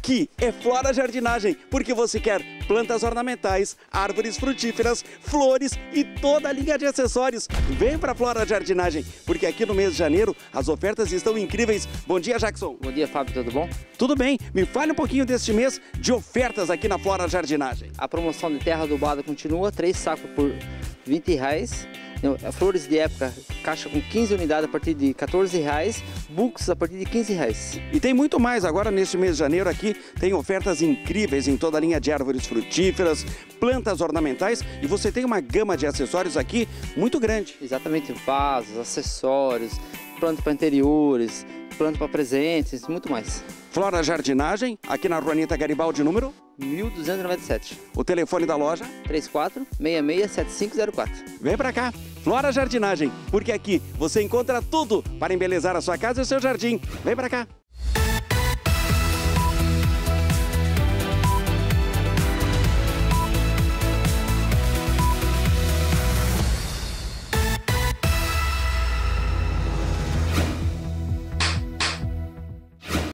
Aqui é Flora Jardinagem, porque você quer plantas ornamentais, árvores frutíferas, flores e toda a linha de acessórios. Vem para Flora Jardinagem, porque aqui no mês de janeiro as ofertas estão incríveis. Bom dia, Jackson. Bom dia, Fábio, tudo bom? Tudo bem, me fale um pouquinho deste mês de ofertas aqui na Flora Jardinagem. A promoção de terra adubada continua, 3 sacos por R$20. Flores de época, caixa com 15 unidades a partir de R$14, bucos a partir de R$15. E tem muito mais agora neste mês de janeiro aqui, tem ofertas incríveis em toda a linha de árvores frutíferas, plantas ornamentais e você tem uma gama de acessórios aqui muito grande. Exatamente, vasos, acessórios, planta para interiores, planta para presentes, muito mais. Flora Jardinagem, aqui na Rua Anita Garibaldi, número 1297. O telefone da loja 34667504. Vem pra cá, Flora Jardinagem, porque aqui você encontra tudo para embelezar a sua casa e o seu jardim. Vem pra cá.